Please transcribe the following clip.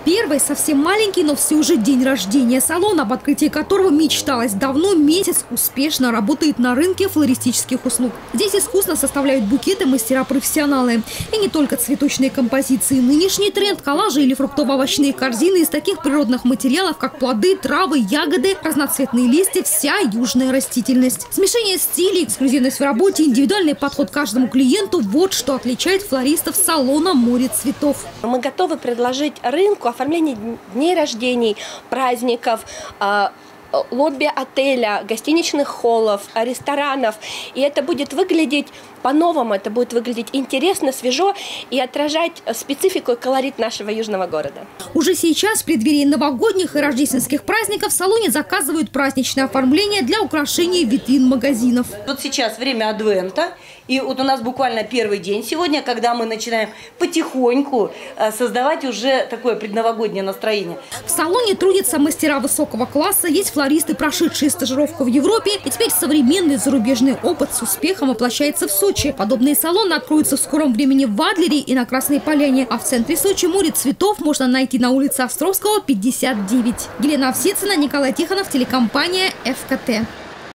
Первый совсем маленький, но все же день рождения. Салон, об открытии которого мечталось давно, месяц успешно работает на рынке флористических услуг. Здесь искусно составляют букеты мастера-профессионалы. И не только цветочные композиции. Нынешний тренд – коллажи или фруктово-овощные корзины из таких природных материалов, как плоды, травы, ягоды, разноцветные листья, вся южная растительность. Смешение стилей, эксклюзивность в работе, индивидуальный подход к каждому клиенту – вот что отличает флористов салона «Море цветов». Мы готовы предложить рынку оформление дней рождений, праздников, лобби отеля, гостиничных холлов, ресторанов. И это будет выглядеть по-новому, это будет выглядеть интересно, свежо и отражать специфику и колорит нашего южного города. Уже сейчас, в преддверии новогодних и рождественских праздников, в салоне заказывают праздничное оформление для украшения витрин магазинов. Вот сейчас время адвента, и вот у нас буквально первый день сегодня, когда мы начинаем потихоньку создавать уже такое предновогоднее настроение. В салоне трудятся мастера высокого класса, есть флористы, прошедшие стажировку в Европе, и теперь современный зарубежный опыт с успехом воплощается в Сочи. Подобные салоны откроются в скором времени в Адлере и на Красной Поляне. А в центре Сочи «Море цветов» можно найти на улице Островского, 59. Елена Овсецина, Николай Тихонов, телекомпания ФКТ.